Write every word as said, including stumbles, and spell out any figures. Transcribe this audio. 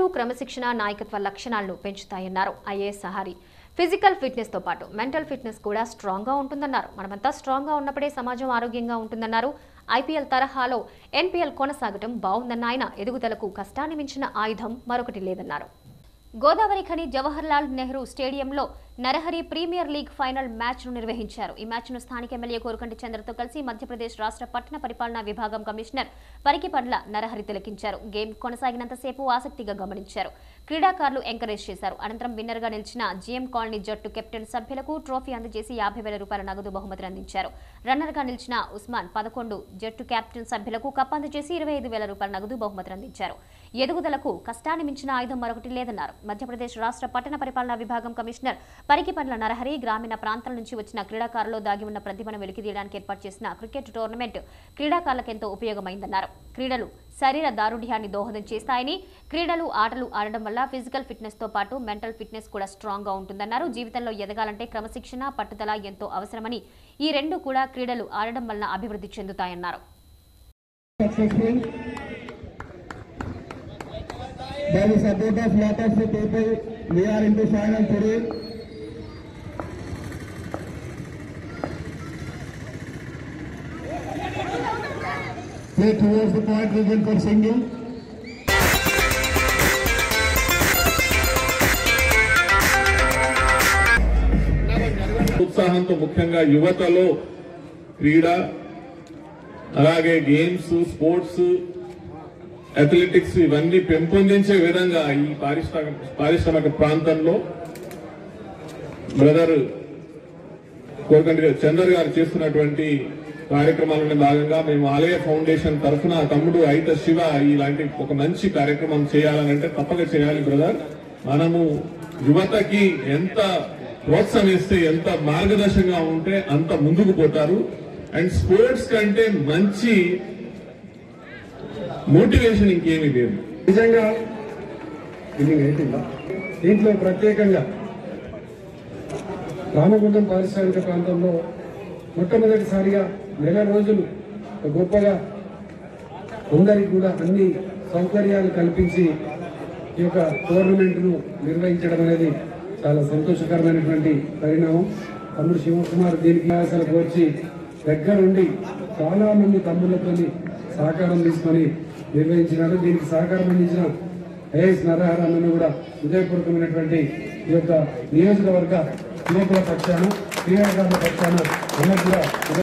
క్రమశిక్షణ నాయకత్వ లక్షణాలను పెంచుతాయన్నారు ఐఏఎస్ సహారి. ఫిజికల్ ఫిట్నెస్ తో పాటు మెంటల్ ఫిట్నెస్ కూడా స్ట్రాంగ్ గా ఉంటుందన్నారు. మనమంతా స్ట్రాంగ్ గా ఉన్నప్పుడే సమాజం ఆరోగ్యంగా ఉంటుందన్నారు. ఐపీఎల్ తరహాలో ఎన్పీఎల్ కొనసాగటం బాగుందన్న ఆయన ఎదుగుదలకు కష్టాన్ని మించిన ఆయుధం మరొకటి లేదన్నారు. గోదావరి ఖని జవహర్ లాల్ నెహ్రూ స్టేడియంలో Narahari premier league final match ను నిర్వహించారు. ఈ మ్యాచ్ ను స్థానిక ఎమ్మెల్యే కోరుకంటి చంద్రతో కలిసి మధ్యప్రదేశ్ రాష్ట్ర పట్టణ పరిపాలనా విభాగం కమిషనర్ పరికిపండ్ల నరహరి తిలకించారు. గేమ్ కొనసాగినంతసేపు ఆసక్తిగా గమనించారు. క్రీడాకారులు ఎంకరేజ్ చేశారు. అనంతరం విన్నర్ గా నిలిచిన జీఎం కాలనీ జట్టు కెప్టెన్ సభ్యులకు ట్రోఫీ అందజేసి యాభై వేల రూపాయల నగదు బహుమతిని అందించారు. రన్నర్ గా నిలిచిన ఉస్మాన్ పదకొండు జట్టు కెప్టెన్ సభ్యులకు కప్ అందజేసి ఇరవై ఐదు వేల రూపాయల నగదు బహుమతిని అందించారు. ఎదుగుదలకు కష్టాన్ని మించిన ఆయుధం మరొకటి లేదన్నారు. మధ్యప్రదేశ్ రాష్ట్ర పట్టణ పరిపాలనా విభాగం కమిషనర్ పరికిపండ్ల నరహరి గ్రామీణ ప్రాంతాల నుంచి వచ్చిన క్రీడాకారుల్లో దాగి ఉన్న ప్రతిభను వెలికితీయడానికి ఏర్పాటు చేసిన క్రికెట్ టోర్నమెంట్ క్రీడాకారులకు ఎంతో ఉపయోగమైందన్నారు. క్రీడలు శరీర దారుఢ్యాన్ని దోహదం చేస్తాయని, క్రీడలు ఆటలు ఆడడం వల్ల ఫిజికల్ ఫిట్నెస్ తో పాటు మెంటల్ ఫిట్నెస్ కూడా స్ట్రాంగ్ గా ఉంటుందన్నారు. జీవితంలో ఎదగాలంటే క్రమశిక్షణ, పట్టుదల ఎంతో అవసరమని, ఈ రెండు కూడా క్రీడలు ఆడడం వల్ల అభివృద్ధి చెందుతాయన్నారు. By the support of lot of people, we are into final today. Play towards the point, region for single. ఉత్సాహంతో ముఖ్యంగా యువతలో క్రీడ అలాగే గేమ్స్, స్పోర్ట్స్, అథ్లెటిక్స్ ఇవన్నీ పెంపొందించే విధంగా ఈ పారిశ్రామిక పారిశ్రామిక ప్రాంతంలో బ్రదర్ కోరకంటి చందర్ గారు చేస్తున్నటువంటి కార్యక్రమాలలో భాగంగా మేము ఆలయ ఫౌండేషన్ తరఫున తమ్ముడు అయిత శివ ఇలాంటి ఒక మంచి కార్యక్రమం చేయాలనంటే తప్పక చేయాలి బ్రదర్. మనము యువతకి ఎంత ప్రోత్సహిస్తే, ఎంత మార్గదర్శకంగా ఉంటే అంత ముందుకు పోతారు. అండ్ స్పోర్ట్స్ కంటే మంచి మోటివేషన్ ఇంకేమీ లేదు. నిజంగా దీంట్లో ప్రత్యేకంగా రామగుండం పారిశ్రామిక ప్రాంతంలో మొట్టమొదటిసారిగా నెల రోజులు గొప్పగా అందరికి కూడా అన్ని సౌకర్యాలు కల్పించి ఈ యొక్క టోర్నమెంట్ ను నిర్వహించడం అనేది చాలా సంతోషకరమైనటువంటి పరిణామం. తమ్ముడు శివకుమార్ దీనికి అసలు వచ్చి దగ్గరుండి చాలా మంది తమ్ముళ్లతో సహకారం తీసుకొని నిర్వహించినారు. దీనికి సహకారం అందించిన ఐఏఎస్ నరహరి అన్నను కూడా హృదయపూర్వకమైనటువంటి ఈ యొక్క నియోజకవర్గ యువకుల పక్షాన, క్రీడాకారుల పక్షాన అన్నకు కూడా